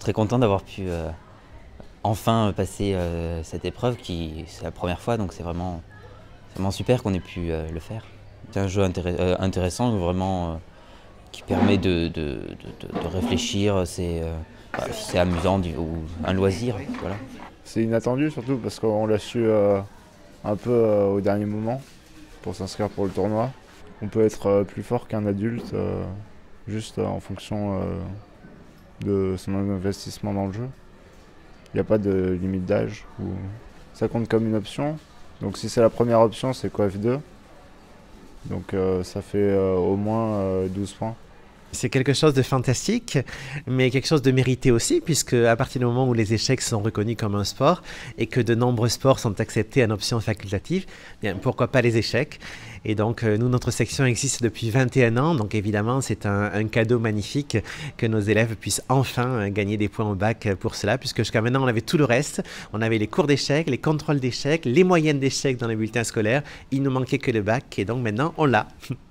très content d'avoir pu enfin passer cette épreuve c'est la première fois, donc c'est vraiment super qu'on ait pu le faire. C'est un jeu intéressant, vraiment qui permet de réfléchir, c'est amusant, ou un loisir, voilà. C'est inattendu surtout parce qu'on l'a su un peu au dernier moment pour s'inscrire pour le tournoi. On peut être plus fort qu'un adulte juste en fonction de son investissement dans le jeu. Il n'y a pas de limite d'âge. Ça compte comme une option. Donc si c'est la première option, c'est KOF 2. Donc ça fait au moins 12 points. C'est quelque chose de fantastique, mais quelque chose de mérité aussi, puisque à partir du moment où les échecs sont reconnus comme un sport et que de nombreux sports sont acceptés en option facultative, bien, pourquoi pas les échecs? Et donc, nous, notre section existe depuis 21 ans, donc évidemment, c'est un cadeau magnifique que nos élèves puissent enfin gagner des points au bac pour cela, puisque jusqu'à maintenant, on avait tout le reste. On avait les cours d'échecs, les contrôles d'échecs, les moyennes d'échecs dans les bulletins scolaires. Il nous manquait que le bac, et donc maintenant, on l'a.